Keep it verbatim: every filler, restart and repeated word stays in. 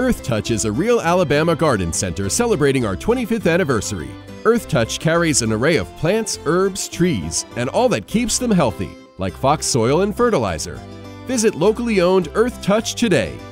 EarthTouch is a real Alabama garden center celebrating our twenty-fifth anniversary. EarthTouch carries an array of plants, herbs, trees, and all that keeps them healthy, like Fox soil and fertilizer. Visit locally owned EarthTouch today.